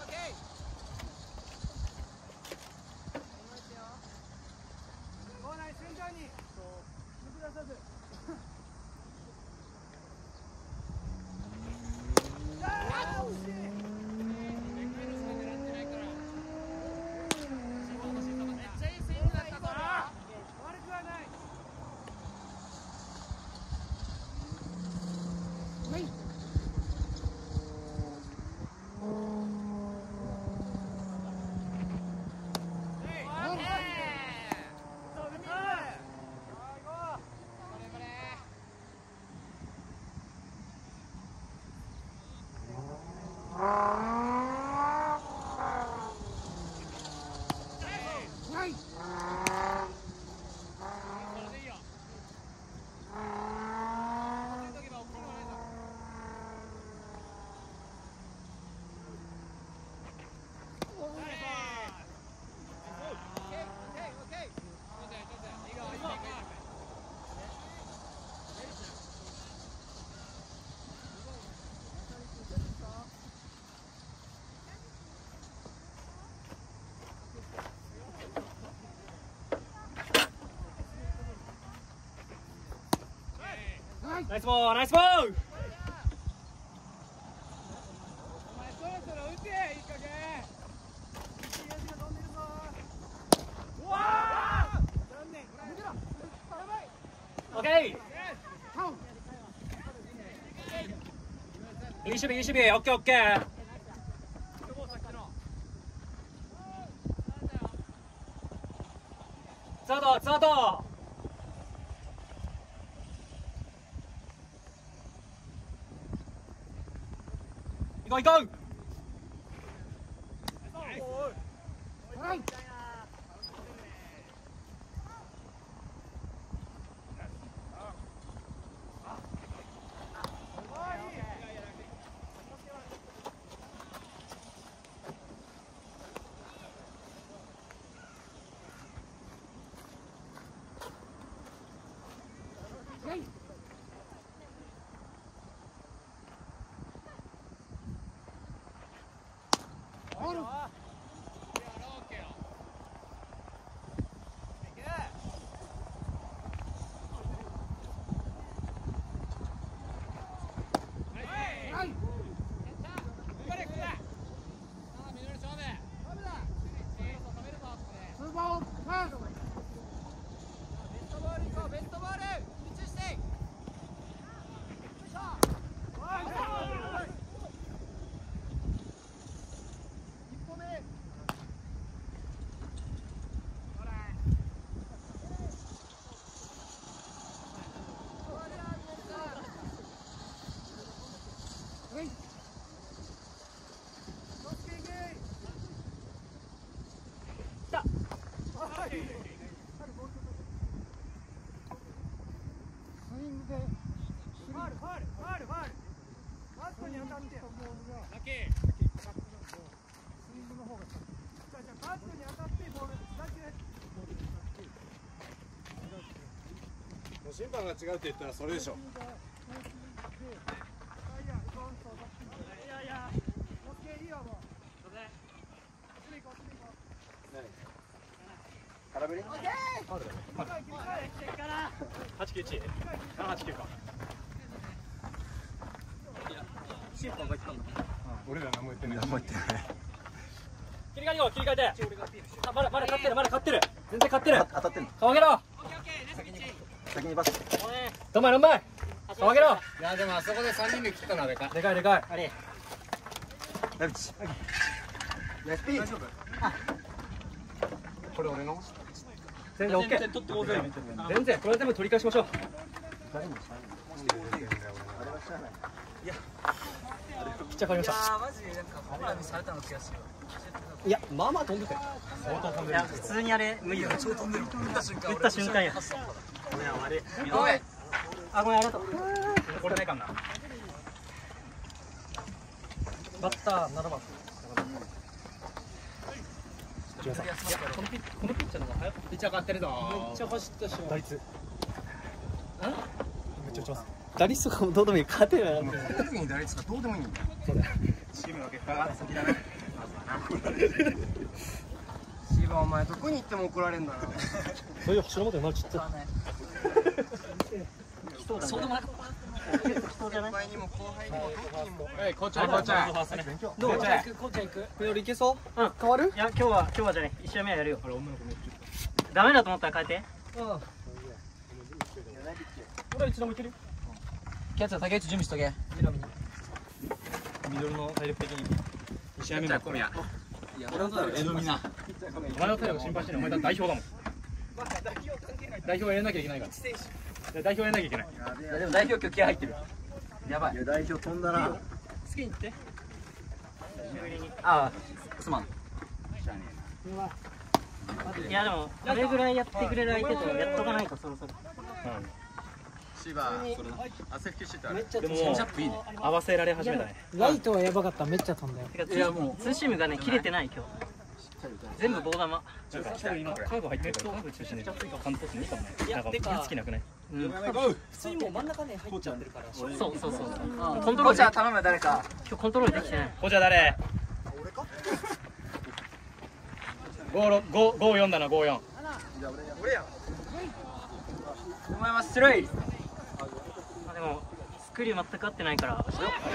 ナイスボールナイスボールオッケーいい守備いい守備オッケーオッケーツーアウトツーアウト行こう行こう審判が違うって言ったらそれでしょ。空振り？ 八九一、七八九か。 審判が言ったんだ。 俺ら何も言ってない。 何も言ってない。 切り替えよう切り替えて。あまだまだ勝ってるまだ勝ってる。全然勝ってる。 当たってんの。 顔上げろ。 先にバス。 どんまいどんまい。顔上げろ。 いやでもあそこで三人で切ったのはでかい。 でかいでかい。 あれ。ラビチ。ナイスピー。 これ俺の？ 全然オッケー。全然これ全部取り返しましょう。 誰もしない。あれは知らない。いや。あれはッチャー変わりました。 いやーマジでなんかホームランにされたの気がする。 いやまあまあ飛んでたよ。 相当飛んいでる。 や普通にあれ無理だよ。 超飛んでる。打った瞬間。 打った瞬間や。 ごめん悪い。 ごめん。あごめんありがとう。 これないかんな。 バッターななばん。 このピこのピッチャーの方が速くピッチャー勝ってるぞ。 めっちゃ走ったし。 打率。めっちゃ打ちます。 打率とかもどうでもいい。勝てるな。 特に打率がどうでもいいんだよ。 チームの結果が先だな。 シーバーお前どこに行っても怒られんだな。 そういう走るまで生まれちゃった。 そうでもなかった。人じゃない。 前にも後輩にも同期にも。 えい、こっちゃこっちゃ。 どう？こっちゃ行く。こっちゃ行く。これよりいけそう？ うん。 変わる？ いや今日は今日はじゃね一試合目はやるよ。ダメだと思ったら変えて。 うん。俺はいつでもいける。 キャッチャー竹内準備しとけ。 ミドルの体力的にに試合目も小宮。 俺のことだよ。江戸みな。 お前の体力心配してる。お前だ代表だもん。代表やらなきゃいけないから。代表やらなきゃいけない。 でも代表今日気合入ってる。やばい。 代表飛んだな。 好きに行って。 ああすまん。 いやでもこれぐらいやってくれる相手とやっとかないとそろそろ。 シーバーそれな。汗拭きしてた。 めっちゃでもチェンジアップいいね。 合わせられ始めたね。 ライトはやばかった。めっちゃ飛んだよ。 てかツーもうツーシームがね切れてない今日。全部棒玉。 なんか今カード入ってるからカード中心でカントスにいいかもね。なんか傷つきなくない？ うん。 普通にもう真ん中ね入っちゃってるから。 そうそうそう。 コントロール。じゃあ頼む誰か。 今日コントロールできてない。 こちら誰？五六五五四だな五四。 お前はストレイ。 まあでもスクリュー全く合ってないから。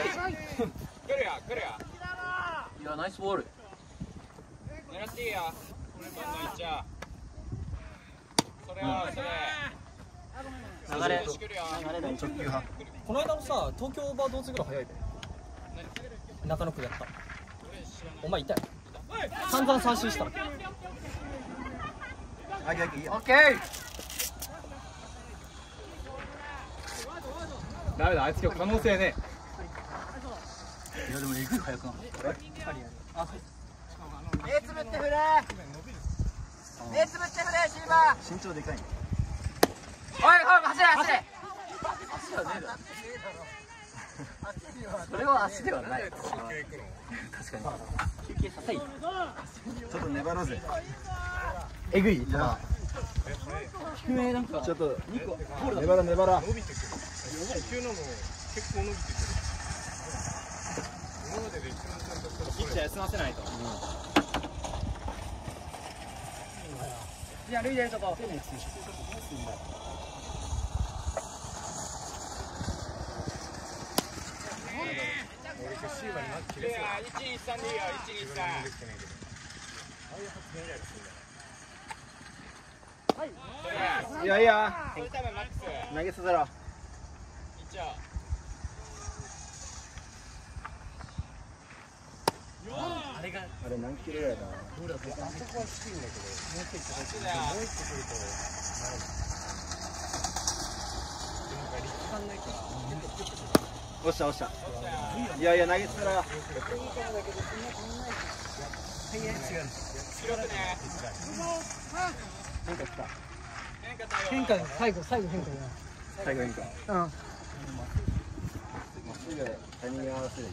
いやナイスボール。 狙っていいよ。これバンドいっちゃう。それはそれ。 流れ。 この間のさ東京オーバードーズぐらい早いで。中野区でやった。お前いたよ。散々三振した。 あげあげいいよ。 オッケー。 ダメだあいつ今日可能性ね。 いやでもえぐい速くな。 目つぶって振れ。目つぶって振れシーバー。身長でかい。 おいおい走れ走れ。足はねえだろ。それは足ではない。確かに。休憩させい。 ちょっと粘ろうぜ。 えぐい。 低めなんか。 ちょっと粘ら粘ら。 急なの結構伸びてくる。今までで一番ちゃんとしたピッチャー休ませないと。 じゃあルイでちょっと。 いやいや。投げさせろ。 あれがあれ何キロやだ。押した押した。いやいや投げさせろ。 変化最後最後変化じゃない。 最後変化。 うん。 まっすぐタイミング合わせる。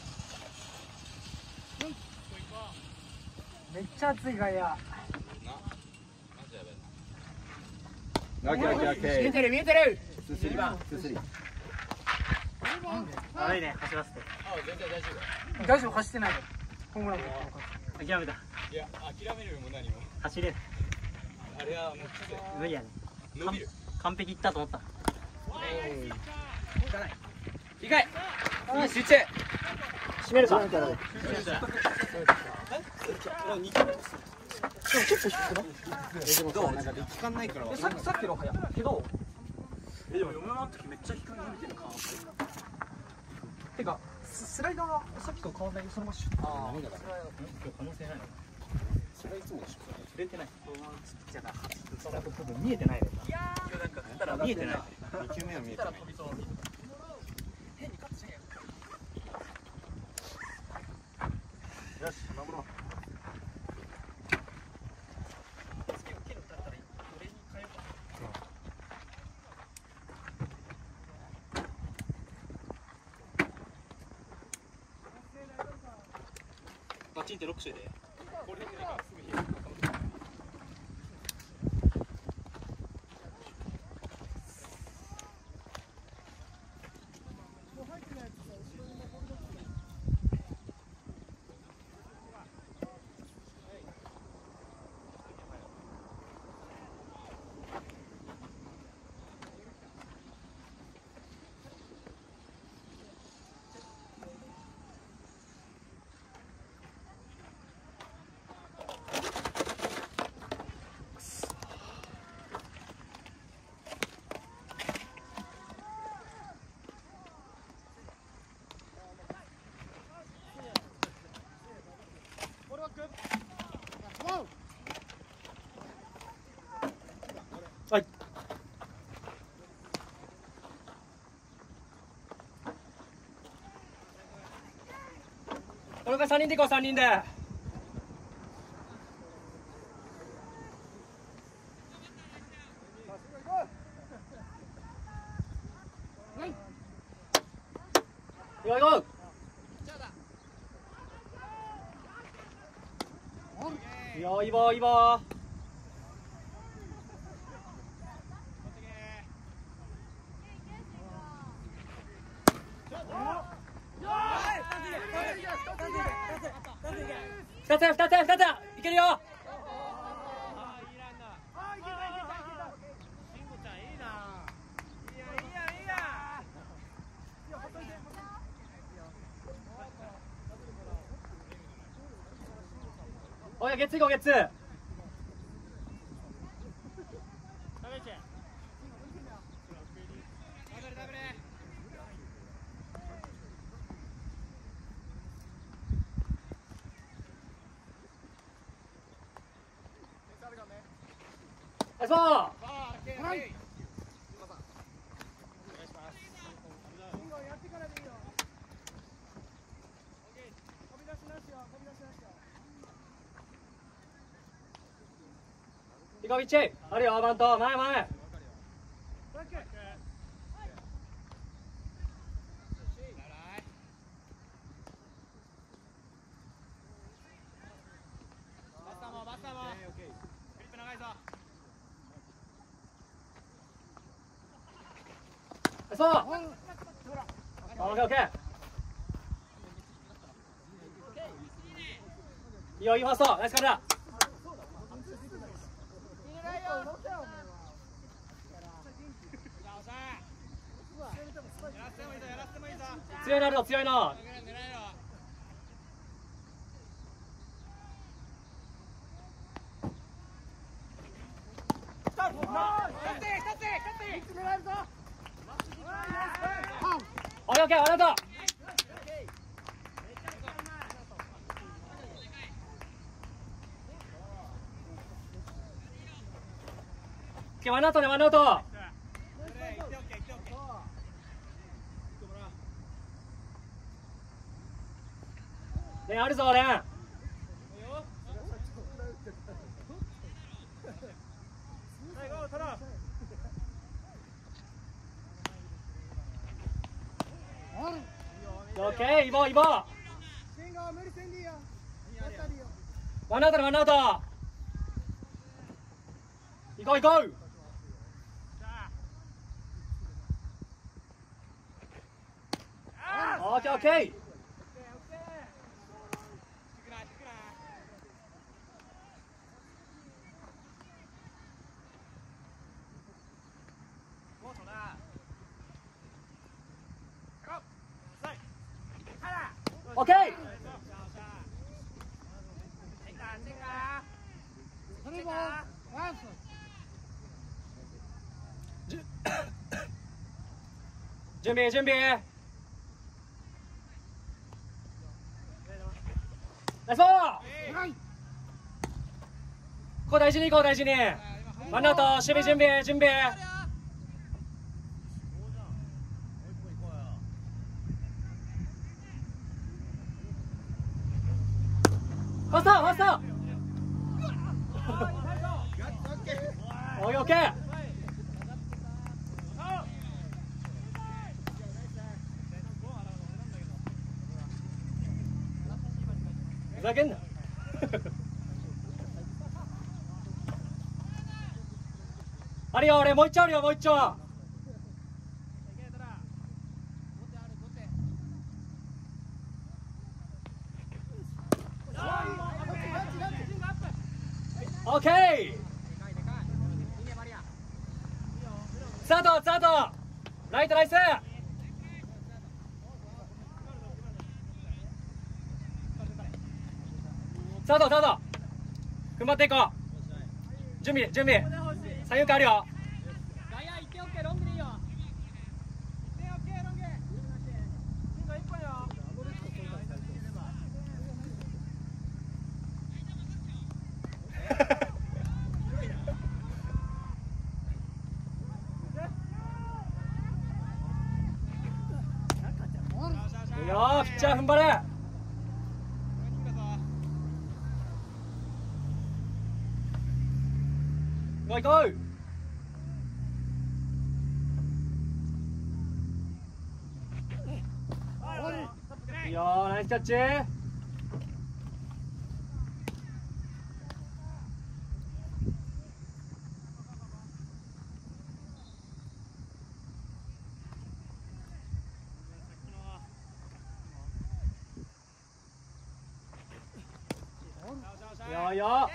めっちゃ熱いがや。 オッケーオッケーオッケー。 見えてる見えてる。 ツースリーツースリー。 悪いね走らせて。 大丈夫走ってないの。ホームラン。 諦めた。 いや諦めるよも何も。 走れる。 あれはもう無理やね。 伸びる。 完璧いったと思った。 いかい。いい集中。 締めるか。 どう？なんか力感ないから。 さっきさっきの早。けど。 えでも嫁の時めっちゃ低い伸びてるか。 てかスライダーはさっきと変わらないそのままシュッ。 ああ。今日可能性ないの。それはいつもでしょ。触れてない。だから多分見えてないね。見えてない。二球目は見えてない。 チンってロックしといて。 はい。これからさんにんで行こう、さんにんで。行こう行こう。いいよ、いいぼいいぼ。二つ二つ二ついけるよ。おいゲッツー行こうゲッツー。ナイスボール。イコビッチあるよバント前前。そう。オッケーオッケー。いいよいいファーストナイスカルだ。強いのあるの強いの。オッケーオッケーありがとう。オッケーワンアウトねワンアウト。レンあるぞレン。オッケーイボイボ。ワンアウトねワンアウト。行こう行こう。オッケーオッケー。オッケー。準備準備。ナイスボール。ここ大事に行こう大事に。ワンアウト守備準備準備。ファーストファースト。オッケーオッケー。ふざけんな。 あるよ俺もう一丁あるよもう一丁。オッケー。スタートスタート。ライトナイス。スタートスタート。踏ん張っていこう。準備準備。左右かあるよ。いいよーピッチャー踏ん張れ。ゴーゴー。いいよーナイスキャッチ。いいよいいよ。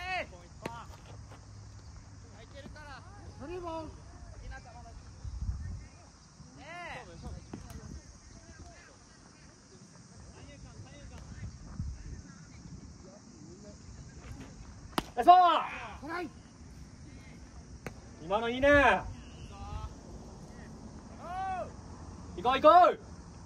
ナイスボール。今のいいね。行こう行こう。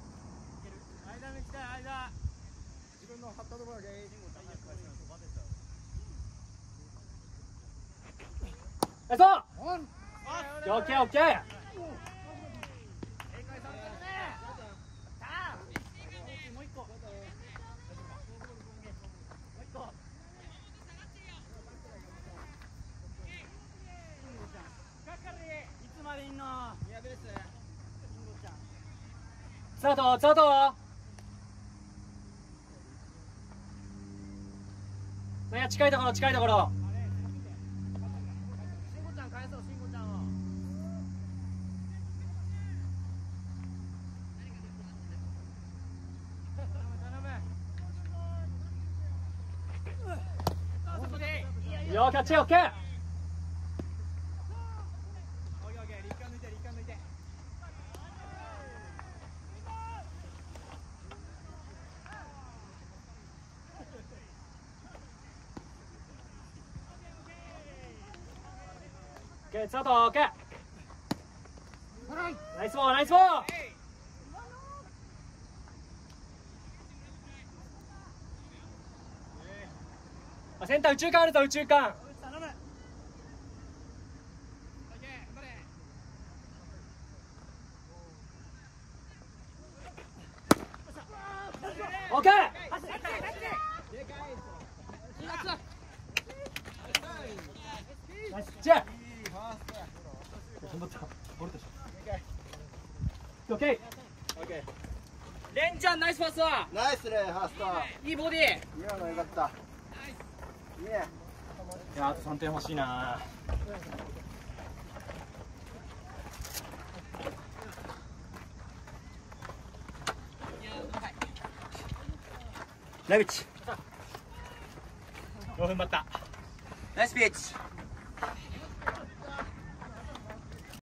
ナイスボール。オッケーオッケー。スタートスタート。いや近いところ近いところ。いいよキャッチオッケー。オッケースタートオッケー。ナイスボールナイスボール。あセンター右中間あるぞ右中間。オッケー。ナイスチェック。頑張った。俺たち。オッケー。 レンちゃんナイスパスは。 ナイスねファースト。 いいボディ。 今のよかった。いいね。 いやあとさんてん欲しいな。 ラビッチ。 よんふん待った。 ナイスピッチ。